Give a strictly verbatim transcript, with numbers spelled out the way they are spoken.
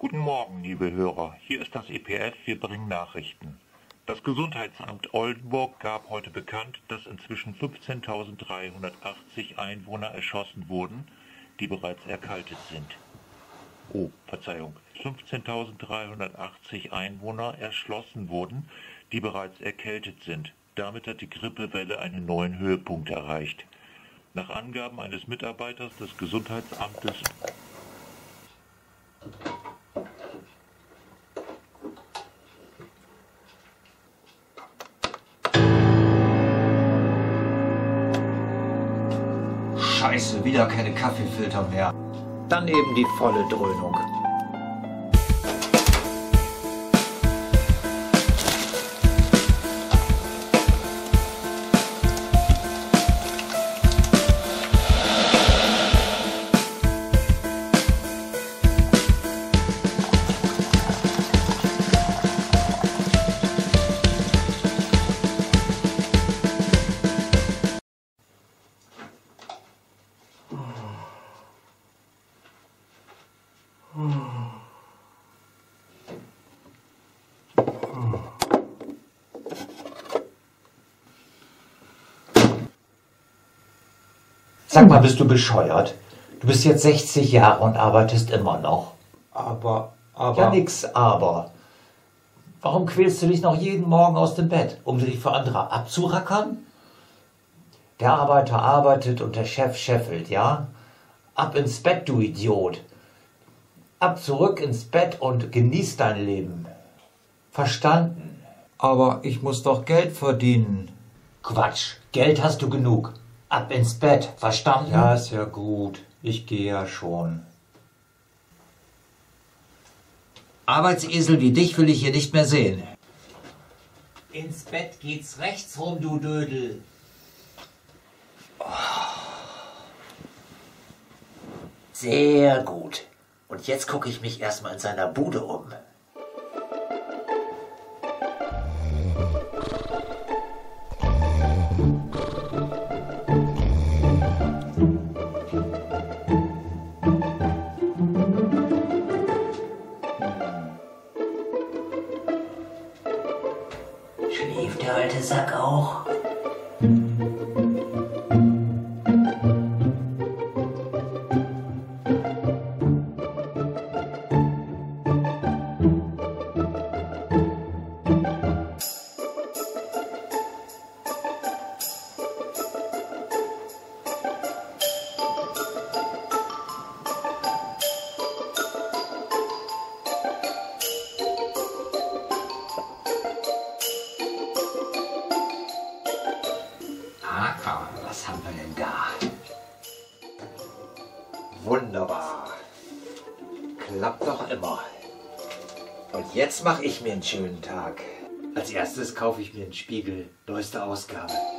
Guten Morgen, liebe Hörer. Hier ist das E P F, wir bringen Nachrichten. Das Gesundheitsamt Oldenburg gab heute bekannt, dass inzwischen fünfzehntausenddreihundertachtzig Einwohner erschossen wurden, die bereits erkaltet sind. Oh, Verzeihung, fünfzehntausenddreihundertachtzig Einwohner erschlossen wurden, die bereits erkältet sind. Damit hat die Grippewelle einen neuen Höhepunkt erreicht. Nach Angaben eines Mitarbeiters des Gesundheitsamtes Scheiße, wieder keine Kaffeefilter mehr. Dann eben die volle Dröhnung. Sag mal, bist du bescheuert? Du bist jetzt sechzig Jahre und arbeitest immer noch. Aber, aber... Ja, nix, aber. Warum quälst du dich noch jeden Morgen aus dem Bett? Um dich für andere abzurackern? Der Arbeiter arbeitet und der Chef scheffelt, ja? Ab ins Bett, du Idiot. Ab zurück ins Bett und genieß dein Leben. Verstanden? Aber ich muss doch Geld verdienen. Quatsch, Geld hast du genug. Ab ins Bett, verstanden? Ja, ist ja gut. Ich gehe ja schon. Arbeitsesel wie dich will ich hier nicht mehr sehen. Ins Bett geht's rechts rum, du Dödel. Sehr gut. Und jetzt gucke ich mich erstmal in seiner Bude um. Schläft der alte Sack auch? Was haben wir denn da? Wunderbar. Klappt doch immer. Und jetzt mache ich mir einen schönen Tag. Als erstes kaufe ich mir einen Spiegel. Neueste Ausgabe.